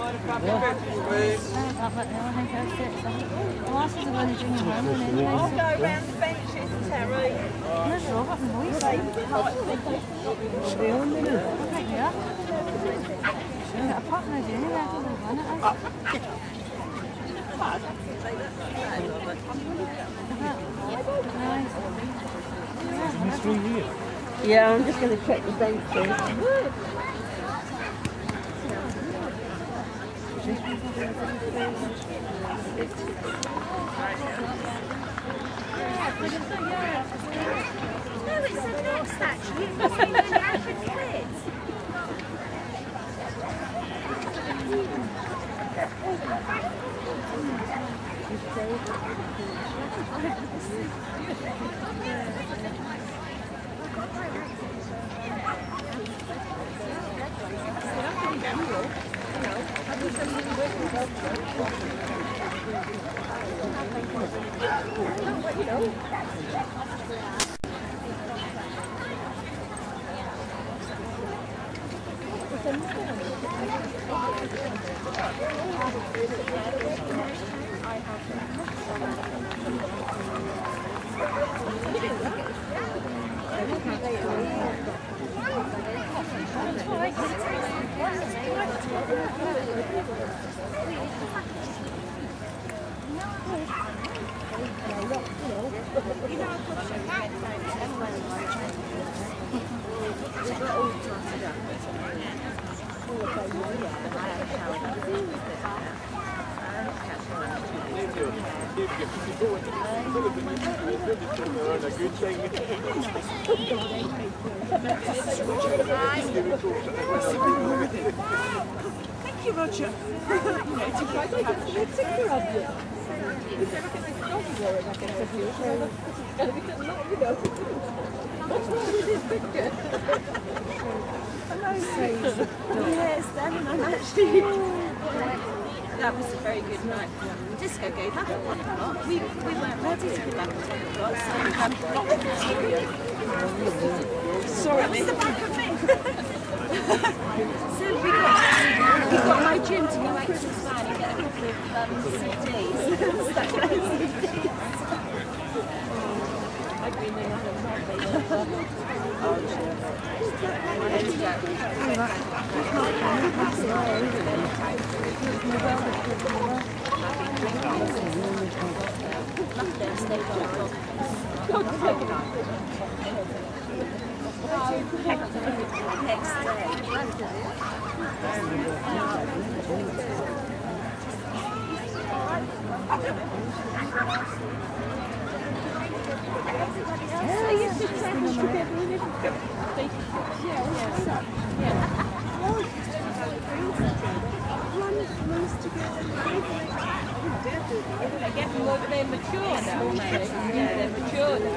I'll go around the benches, Terry. Yeah, I'm just going to check the benches. No, it's a next actually. It's the same as the average kids. Thank you, Roger. It's a great picture of you. Is everything like a doggy warrior back in the future? What's wrong with this picture? Hello, Susan. Yes, Dan and I'm actually... That was a very good night. Disco gave up at 1 o'clock. We weren't ready to go back at 10 o'clock, so not sorry, it's the back of me. So we got my gym to go exercise and get a couple of CDs. I've been in next day. They're mature now. Yeah, they're mature now.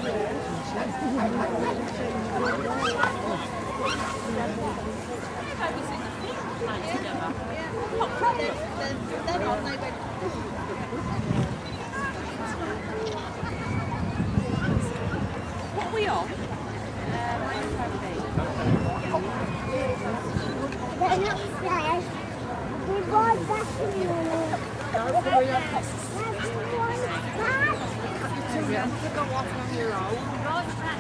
What are we on? They're upstairs. We ride back in the morning. You have to go off on your own. Right back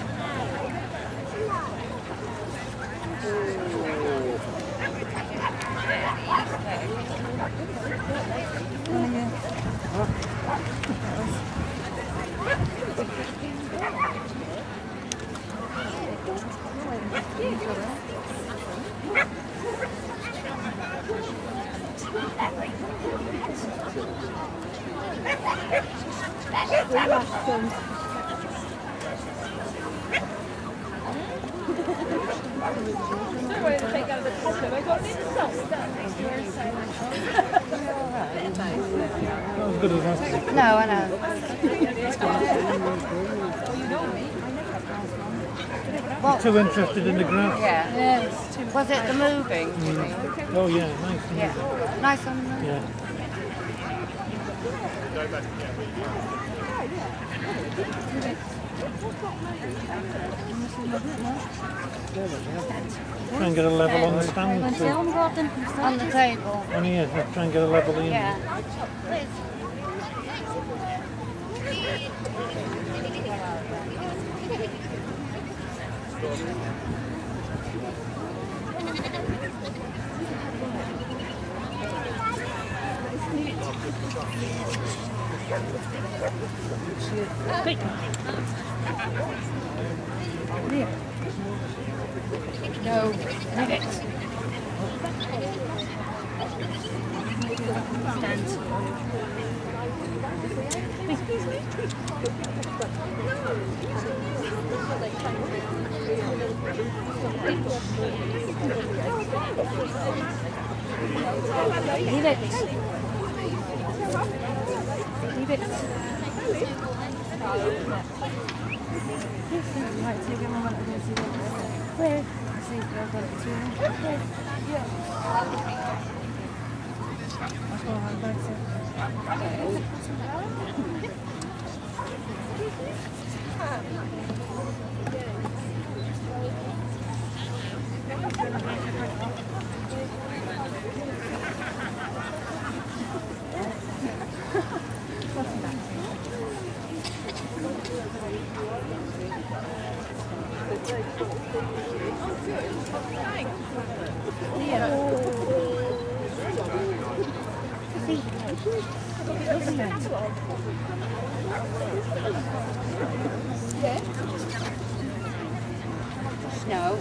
No, I know. What? Too interested in the grass? Yeah. Yes. Was it the moving? Oh yeah, nice. Yeah. Nice on the Yeah. Try and get a level on the stand too. On the table. On here, try and get a level in. Yeah. No, leave it. Stand. Leave it. Leave it. Right, take a moment and see where. See if I've got it too. Yeah. I'll go on back No.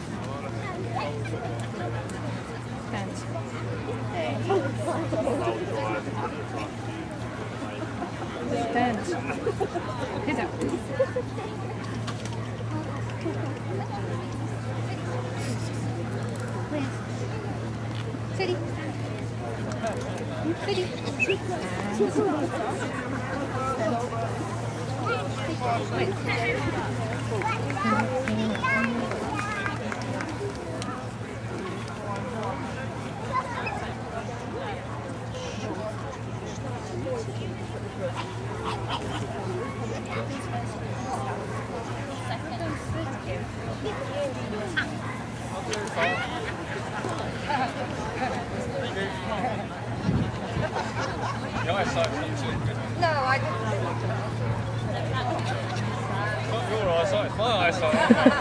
Stand. Stand. Get up. Please. City. City. Your eyesight's not too good. No, I didn't. Not your eyesight, it's my eyesight.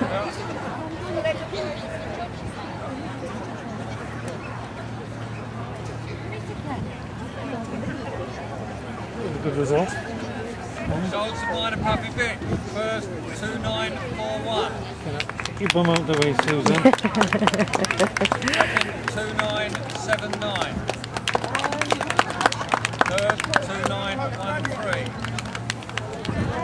Good result. Results of mine a puppy bit. First 2941. Keep them out the way, Susan. Second 2979. Third 2913.